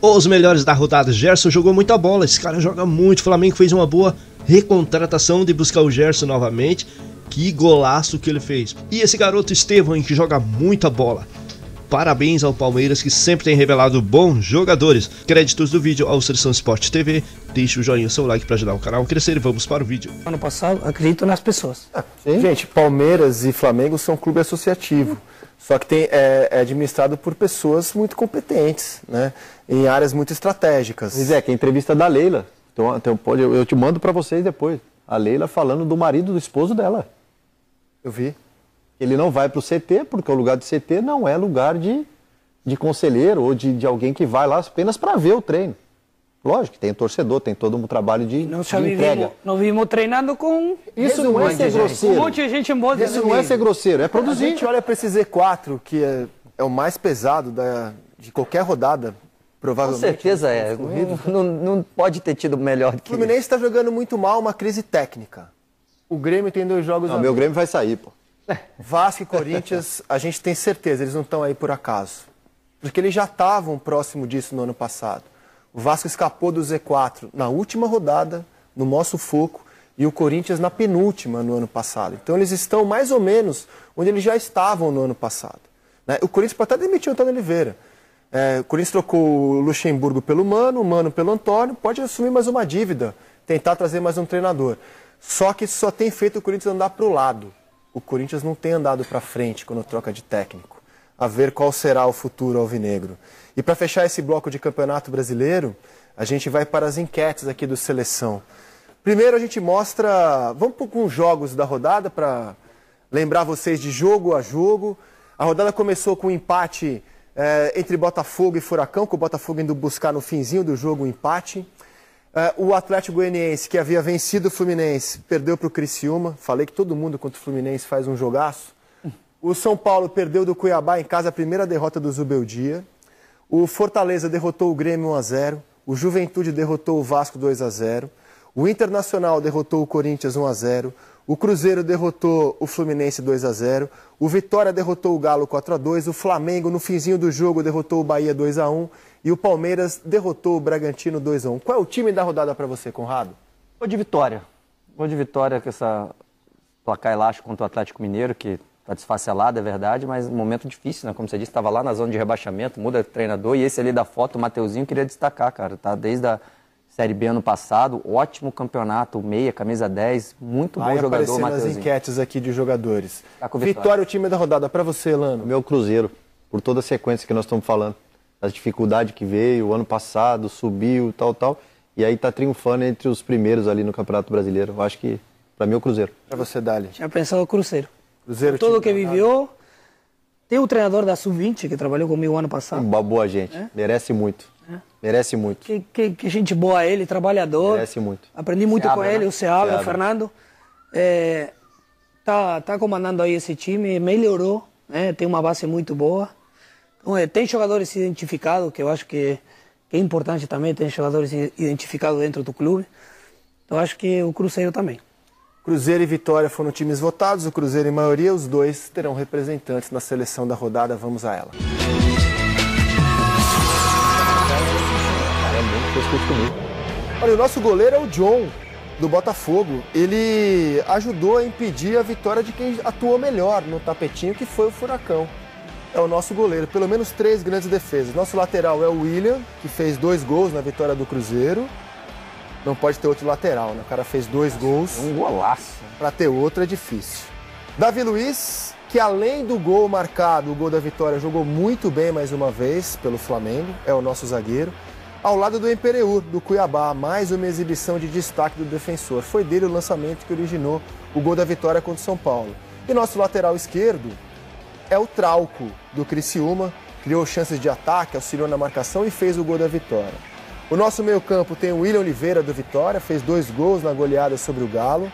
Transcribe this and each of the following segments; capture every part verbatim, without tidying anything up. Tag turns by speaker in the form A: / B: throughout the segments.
A: Os melhores da rodada, Gerson jogou muita bola, esse cara joga muito, o Flamengo fez uma boa recontratação de buscar o Gerson novamente, que golaço que ele fez. E esse garoto Estevão, que joga muita bola. Parabéns ao Palmeiras, que sempre tem revelado bons jogadores. Créditos do vídeo ao Seleção Sport T V. Deixe o joinha, seu like para ajudar o canal a crescer e vamos para o vídeo.
B: Ano passado, acredito nas pessoas.
C: Ah, gente, Palmeiras e Flamengo são um clube associativo. Só que tem, é, é administrado por pessoas muito competentes, né? Em áreas muito estratégicas.
D: Pois é, que é a entrevista da Leila. Então, então pode, eu, eu te mando para vocês depois. A Leila falando do marido do esposo dela.
C: Eu vi.
D: Ele não vai para o C T, porque o lugar do C T não é lugar de, de conselheiro ou de, de alguém que vai lá apenas para ver o treino. Lógico que tem torcedor, tem todo um trabalho de,
B: Não
D: de entrega.
B: vivimos, não vivimos treinando com...
D: Isso não é ser grosseiro.
B: Um monte de gente embora.
D: Isso não é ser grosseiro, é produzir.
C: A gente olha para esse Z quatro, que é, é o mais pesado da, de qualquer rodada, provavelmente.
E: Com certeza é. Não, não, não pode ter tido melhor do que
C: O Fluminense está jogando muito mal, uma crise técnica. O Grêmio tem dois jogos...
D: Não, meu Grêmio vai sair, pô.
C: Vasco e Corinthians, a gente tem certeza, eles não estão aí por acaso. Porque eles já estavam próximo disso no ano passado. O Vasco escapou do Z quatro na última rodada, no nosso foco, e o Corinthians na penúltima no ano passado. Então eles estão mais ou menos onde eles já estavam no ano passado. Né? O Corinthians pode até demitir o Antônio Oliveira. É, o Corinthians trocou o Luxemburgo pelo Mano, o Mano pelo Antônio, pode assumir mais uma dívida, tentar trazer mais um treinador. Só que isso só tem feito o Corinthians andar para o lado. O Corinthians não tem andado para frente quando troca de técnico. A ver qual será o futuro alvinegro. E para fechar esse bloco de Campeonato Brasileiro, a gente vai para as enquetes aqui do Seleção. Primeiro a gente mostra, vamos para alguns jogos da rodada para lembrar vocês de jogo a jogo. A rodada começou com um empate é, entre Botafogo e Furacão, com o Botafogo indo buscar no finzinho do jogo um empate. Uh, o Atlético Goianiense, que havia vencido o Fluminense, perdeu para o Criciúma. Falei que todo mundo contra o Fluminense faz um jogaço. O São Paulo perdeu do Cuiabá em casa, a primeira derrota do Zubeldia. O Fortaleza derrotou o Grêmio um a zero. O Juventude derrotou o Vasco dois a zero. O Internacional derrotou o Corinthians um a zero. O Cruzeiro derrotou o Fluminense dois a zero. O Vitória derrotou o Galo quatro a dois. O Flamengo, no finzinho do jogo, derrotou o Bahia dois a um. E o Palmeiras derrotou o Bragantino dois a um. Qual é o time da rodada para você, Conrado?
E: Vou de Vitória. Vou de Vitória com essa placar elástico contra o Atlético Mineiro, que está desfacelado, é verdade, mas um momento difícil, né? Como você disse, estava lá na zona de rebaixamento, muda de treinador, e esse ali da foto, o Mateuzinho, queria destacar, cara. Tá desde a Série B ano passado, ótimo campeonato, meia, camisa dez, muito
C: Vai
E: bom jogador,
C: Mateuzinho. Vai nas enquetes aqui de jogadores.
E: Tá com
C: Vitória. Vitória, o time da rodada para você, Lano?
D: Meu Cruzeiro, por toda a sequência que nós estamos falando. As dificuldades que veio, o ano passado, subiu, tal, tal. E aí tá triunfando entre os primeiros ali no Campeonato Brasileiro. Eu acho que, para mim, é o Cruzeiro.
C: Para você, Dali?
B: Tinha pensado o Cruzeiro.
C: Cruzeiro,
B: tudo que viveu. Tem o treinador da sub vinte, que trabalhou comigo ano passado.
D: Uma boa gente. É? Merece muito. É? Merece muito.
B: Que, que, que gente boa ele, trabalhador.
D: Merece muito.
B: Aprendi muito
E: Seabra,
B: com ele,
E: né?
B: o Seabra,
E: Seabra.
B: o Fernando. É, tá, tá comandando aí esse time, melhorou, né? Tem uma base muito boa. Então, é, tem jogadores identificados, que eu acho que, que é importante também, tem jogadores identificados dentro do clube. Então acho que o Cruzeiro também.
C: Cruzeiro e Vitória foram times votados, o Cruzeiro em maioria, os dois terão representantes na seleção da rodada. Vamos a ela. Olha, o nosso goleiro é o John, do Botafogo. Ele ajudou a impedir a vitória de quem atuou melhor no tapetinho, que foi o Furacão. É o nosso goleiro, pelo menos três grandes defesas. Nosso lateral é o William, que fez dois gols na vitória do Cruzeiro. Não pode ter outro lateral, né? O cara fez dois gols.
E: Um golaço.
C: Para ter outro é difícil. Davi Luiz, que além do gol marcado, o gol da vitória, jogou muito bem mais uma vez pelo Flamengo. É o nosso zagueiro. Ao lado do Empereur, do Cuiabá, mais uma exibição de destaque do defensor. Foi dele o lançamento que originou o gol da vitória contra o São Paulo. E nosso lateral esquerdo é o Trauco, do Criciúma. Criou chances de ataque, auxiliou na marcação e fez o gol da vitória. O nosso meio-campo tem o William Oliveira, do Vitória, fez dois gols na goleada sobre o Galo.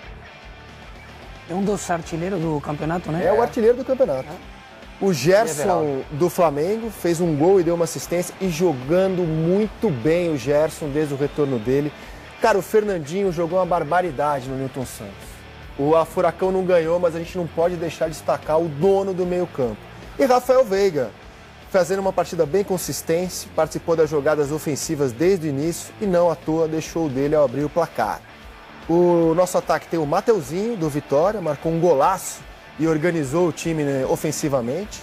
B: É um dos artilheiros do campeonato, né?
C: É o artilheiro do campeonato. O Gerson, do Flamengo, fez um gol e deu uma assistência, e jogando muito bem o Gerson desde o retorno dele. Cara, o Fernandinho jogou uma barbaridade no Newton Santos. O Furacão não ganhou, mas a gente não pode deixar de destacar o dono do meio-campo. E Rafael Veiga fazendo uma partida bem consistente, participou das jogadas ofensivas desde o início e não à toa deixou o dele ao abrir o placar. O nosso ataque tem o Mateuzinho, do Vitória, marcou um golaço e organizou o time, né, ofensivamente.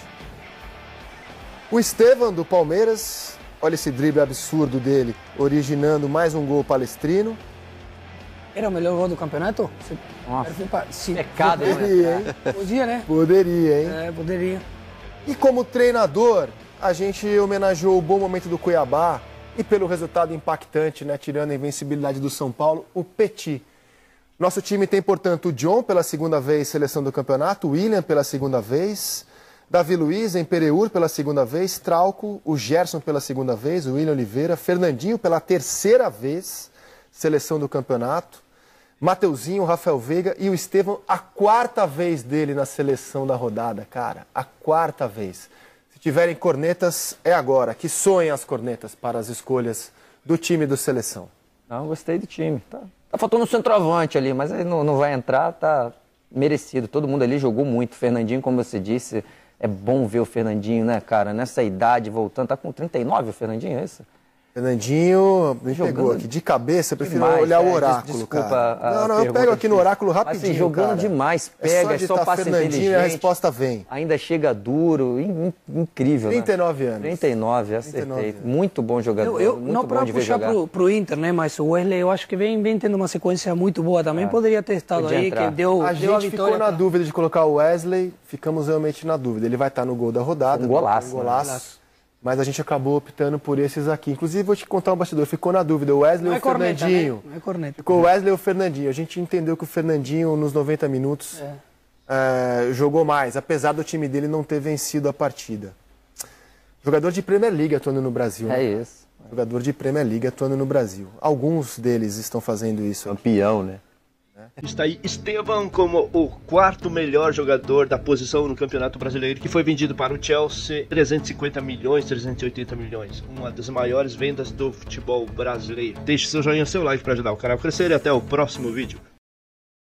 C: O Estevam, do Palmeiras, olha esse drible absurdo dele, originando mais um gol palestrino.
B: Era o melhor gol do campeonato?
E: Nossa,
B: Se...
E: pecado,
C: Poderia,
E: né?
C: hein?
B: Podia, né?
C: Poderia, hein?
B: É, poderia.
C: E como treinador, a gente homenageou o bom momento do Cuiabá e pelo resultado impactante, né, tirando a invencibilidade do São Paulo, o Petit. Nosso time tem, portanto, o John pela segunda vez, seleção do campeonato, o William pela segunda vez, Davi Luiz, em Pereur pela segunda vez, Trauco, o Gerson pela segunda vez, o William Oliveira, Fernandinho pela terceira vez, seleção do campeonato, Mateuzinho, o Rafael Veiga e o Estevam, a quarta vez dele na seleção da rodada, cara, a quarta vez. Se tiverem cornetas, é agora, que soem as cornetas para as escolhas do time do seleção.
E: Não, gostei do time. Tá, tá faltando um centroavante ali, mas aí não, não vai entrar, tá merecido. Todo mundo ali jogou muito. Fernandinho, como você disse, é bom ver o Fernandinho, né, cara? Nessa idade, voltando. Tá com trinta e nove o Fernandinho, é isso?
C: Fernandinho, me
E: Jogando
C: pegou aqui. De cabeça, eu prefiro
E: demais,
C: olhar
E: é,
C: o oráculo,
E: desculpa
C: cara.
E: a- a
C: não, não, eu
E: pergunta
C: pego aqui no
E: difícil.
C: oráculo
E: Mas,
C: rapidinho,
E: assim, jogando
C: cara.
E: demais,
C: É
E: pega,
C: só
E: é só
C: digitar
E: passe
C: Fernandinho e a
E: inteligente.
C: resposta vem.
E: Ainda chega duro, in- in- incrível,
C: trinta e nove
E: né?
C: anos.
E: trinta e nove,
C: trinta e nove
E: acertei.
C: anos.
E: Muito bom jogador,
B: Eu, eu,
E: muito
B: não
E: bom
B: para
E: de ver
B: puxar
E: jogar.
B: pro, pro Inter, né? Mas o Wesley eu acho que vem, vem tendo uma sequência muito boa também. Poderia ter estado
E: Podia
B: aí,
E: entrar.
B: que deu,
C: A
B: deu a
C: gente
B: vitória.
C: ficou na
B: pra-
C: dúvida de colocar o Wesley, ficamos realmente na dúvida. Ele vai estar no gol da rodada.
E: Um golaço,
C: Um
E: né?
C: golaço. Mas a gente acabou optando por esses aqui. Inclusive, vou te contar um bastidor. Ficou na dúvida, o Wesley
B: Não
C: ou
B: é
C: o
B: corneta,
C: Fernandinho?
B: né? Não é corneta.
C: Ficou o Wesley ou o Fernandinho. A gente entendeu que o Fernandinho, nos noventa minutos, eh, jogou mais, apesar do time dele não ter vencido a partida. Jogador de Premier League atuando no Brasil.
E: É
C: né?
E: isso.
C: Jogador de Premier League atuando no Brasil. Alguns deles estão fazendo isso.
D: Campeão, né?
A: Está aí Estevam como o quarto melhor jogador da posição no Campeonato Brasileiro, que foi vendido para o Chelsea, trezentos e cinquenta milhões, trezentos e oitenta milhões. Uma das maiores vendas do futebol brasileiro. Deixe seu joinha, seu like para ajudar o canal a crescer e até o próximo vídeo.